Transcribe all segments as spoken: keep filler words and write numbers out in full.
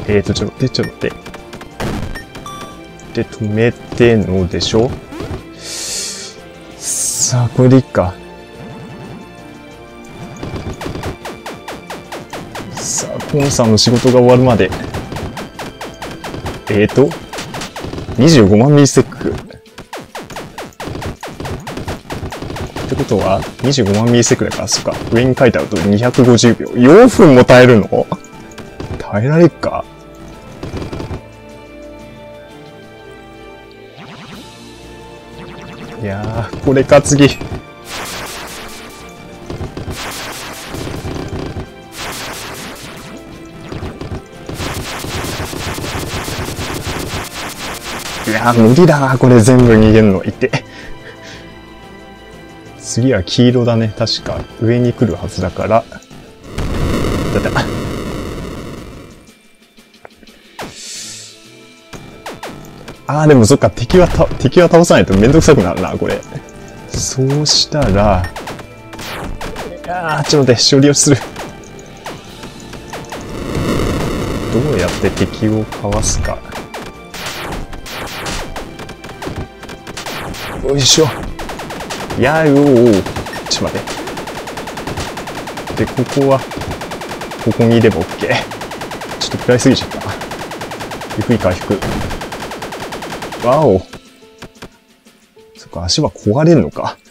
えーと、ちょっと待って、ちょっと待って。で、止めてのでしょ。さあ、これでいっか。さあ、コンさんの仕事が終わるまで。えーと、にじゅうごまんミリセック。ってことは、にじゅうごまんミリセックだから、そっか、上に書いてあるとにひゃくごじゅうびょう。よんぷんも耐えるの？耐えられっか？いやー、これか次。いやー、無理だな、これ全部逃げるの。いて。次は黄色だね。確か、上に来るはずだから。だだ。あー、でもそっか、敵はた、敵は倒さないとめんどくさくなるな、これ。そうしたら、いやー、ちょっと待って、処理をする。どうやって敵をかわすか。よいしょ。いやー、おー、ちょっと待って。で、ここは、ここにいれば OK。ちょっと食らいすぎちゃったな。ゆっくり回復。わお。そっか、足は壊れるのか。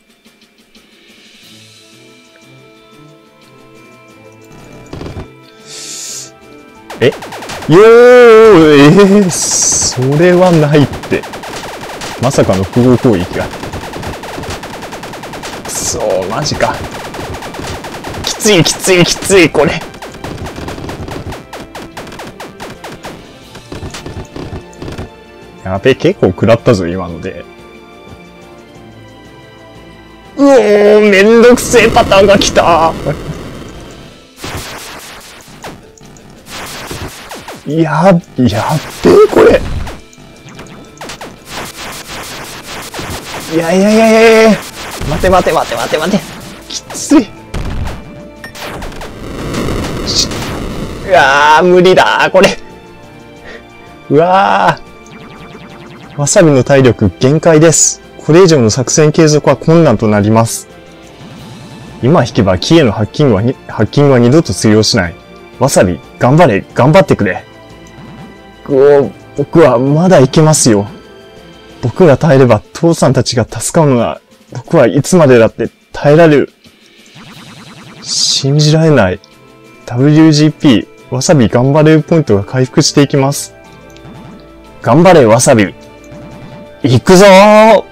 えよー、えー、それはないって。まさかの複合攻撃が。くそー、マジか。きついきついきつい、これ。やべえ、結構食らったぞ、今ので。うおー、めんどくせえパターンが来た。や、やっべえ、これ。いやいやいやいやいや、待て待て待て待て待て。きつい。うわー、無理だー、これ。うわー。わさびの体力限界です。これ以上の作戦継続は困難となります。今引けばキエのハッキングはに、ハッキングは二度と通用しない。わさび、頑張れ、頑張ってくれ。お僕はまだいけますよ。僕が耐えれば父さんたちが助かるのが、僕はいつまでだって耐えられる。信じられない。ダブリュージーピー、わさび頑張れるポイントが回復していきます。頑張れ、わさび。行くぞー。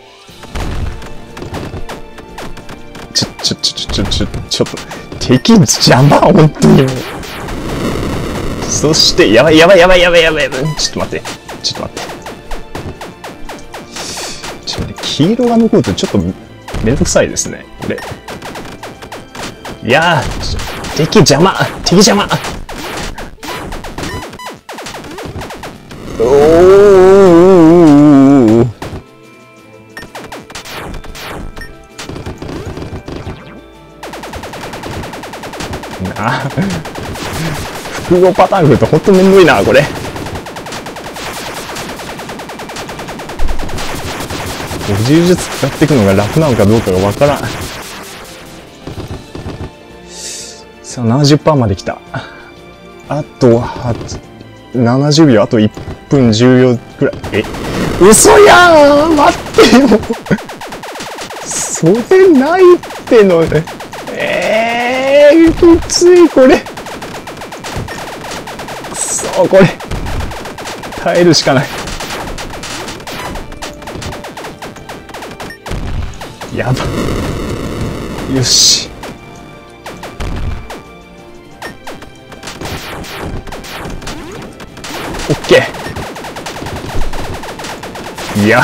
ちょ、ちょ、ちょ、ちょ、ちょ、ちょっと、敵邪魔、本当に。そして、やばいやばいやばいやばいやばいやばい。ちょっと待って。ちょっと待って。ちょっと待って、黄色が残るとちょっとめんどくさいですね、これ。いやー、敵邪魔敵邪魔おーなあ。複合パターン来るとほんとめんどいな、これ。補充術使っていくのが楽なのかどうかがわからん。さあ、ななじゅっパーセント まで来た。あと、ななじゅうびょう、あといっぷんじゅうびょうくらい。え嘘やー、待ってよ。それないってのね。えー、きつい、これ。くそー、これ。耐えるしかない。やば。よし。オッケー。いや。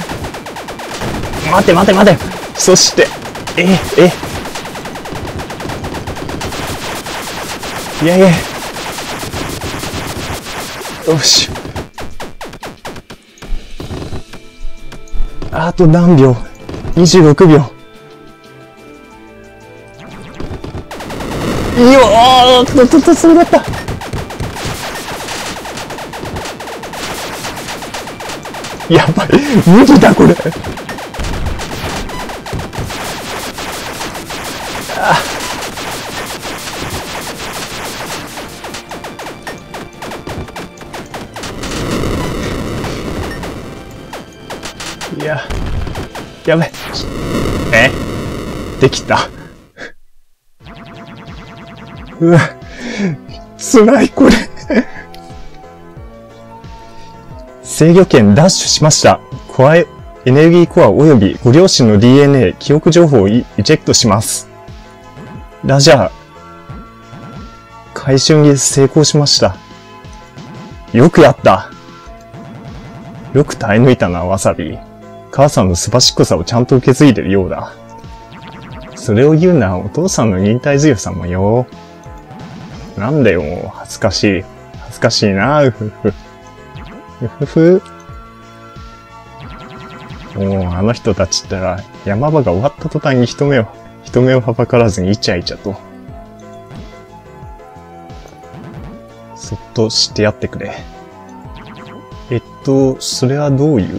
待て待て待て。そして、え、え。いやいや。よし。あと何秒？ にじゅうろくびょう。いいよー、ととと、それだった。 やばい。無理だ、これ。あいや、やばい。えできた。うわ、辛い、これ。制御権ダッシュしました。コアエネルギーコア及びご両親の ディーエヌエー、記憶情報をイジェクトします。ラジャー。回収に成功しました。よくやった。よく耐え抜いたな、わさび。母さんのすばしっこさをちゃんと受け継いでるようだ。それを言うのはお父さんの忍耐強さもよ。なんだよ、もう恥ずかしい。恥ずかしいな、うふふ。うふふ。もう、あの人たちったら、山場が終わった途端に人目を、人目をはばからずにイチャイチャと。そっとしてやってくれ。えっと、それはどういう？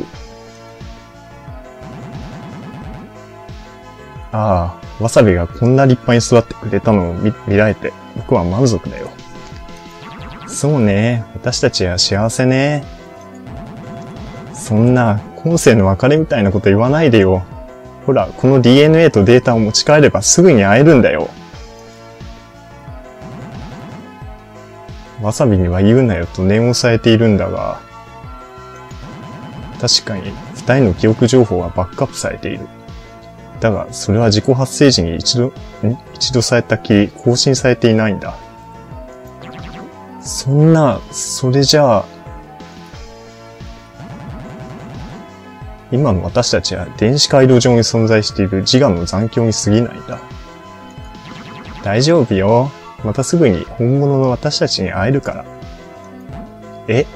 ああ、わさびがこんな立派に育ってくれたのを 見, 見られて、僕は満足だよ。そうね、私たちは幸せね。そんな、今世の別れみたいなこと言わないでよ。ほら、この ディーエヌエー とデータを持ち帰ればすぐに会えるんだよ。わさびには言うなよと念を押さえているんだが、確かに二人の記憶情報はバックアップされている。だが、それは自己発生時に一度、ん一度されたきり更新されていないんだ。そんな、それじゃあ、今の私たちは電子回路上に存在している自我の残響に過ぎないんだ。大丈夫よ。またすぐに本物の私たちに会えるから。え？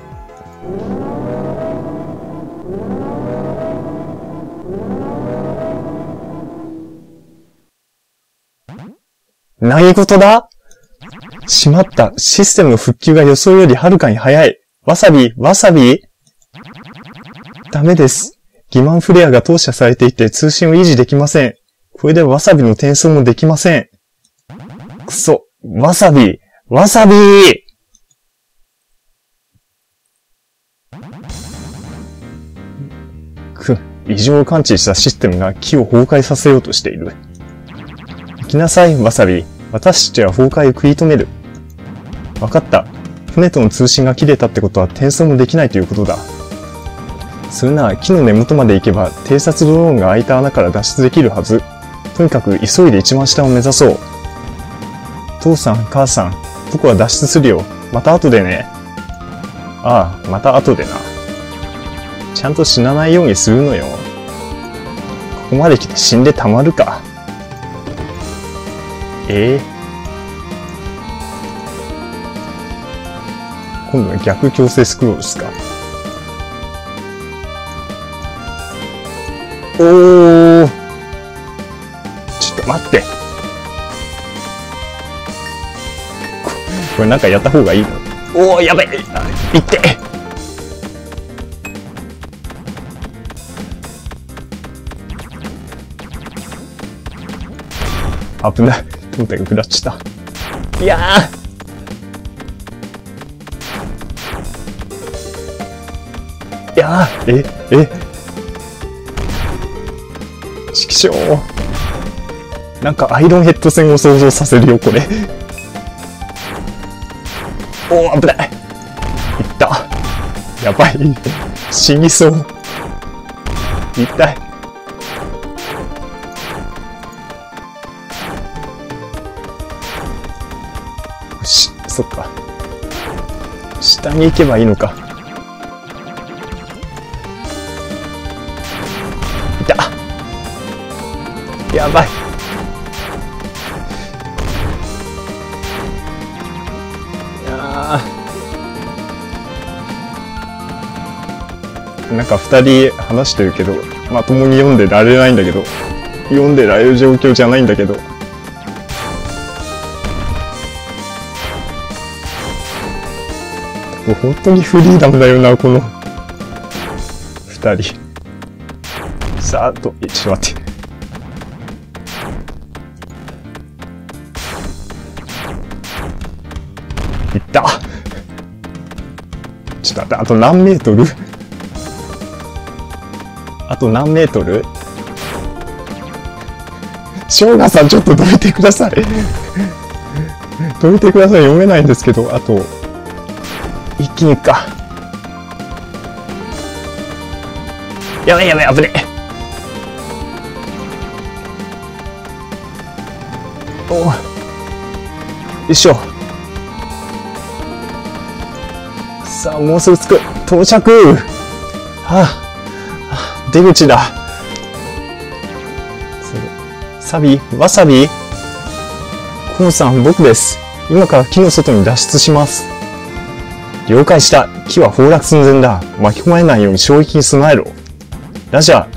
何事だ？しまった。システムの復旧が予想よりはるかに早い。わさび、わさび？ダメです。欺瞞フレアが投射されていて通信を維持できません。これでわさびの転送もできません。くそ、わさび、わさびー！く、異常を感知したシステムが木を崩壊させようとしている。行きなさい、わさび。私たちは崩壊を食い止める。わかった。船との通信が切れたってことは転送もできないということだ。それなら木の根元まで行けば偵察ドローンが開いた穴から脱出できるはず。とにかく急いで一番下を目指そう。父さん、母さん、僕は脱出するよ。また後でね。ああ、また後でな。ちゃんと死なないようにするのよ。ここまで来て死んでたまるか。ええ今度は逆強制スクロールですか。おー。ちょっと待って。こ, これなんかやった方がいいの？おー、やべえ。いって。危ない。胴体が食らっちゃった。いやー。いやー、え、え。ちくしょう。なんかアイロンヘッド戦を想像させるよ、これ。おー、危ない。いった。やばい。死にそう。痛い。よし、そっか。下に行けばいいのか。いた。やばい。いやーなんか二人話してるけど、まともに読んでられないんだけど、読んでられる状況じゃないんだけど。本当にフリーダムだよな、この。 二人。さあ、と、え、ちょっと待って。いった。ちょっと待って、あと何メートルあと何メートルショウガさん、ちょっとどいてください。どいてください。読めないんですけど、あと、一気に行くか。やべやべ、危ねえ。およいしょ。さあ、もうすぐ着く。到着。はあ、はあ、出口だ。サビ、わさびコンさん、僕です。今から木の外に脱出します。了解した。木は崩落寸前だ。巻き込まれないように衝撃に備えろ。ラジャー。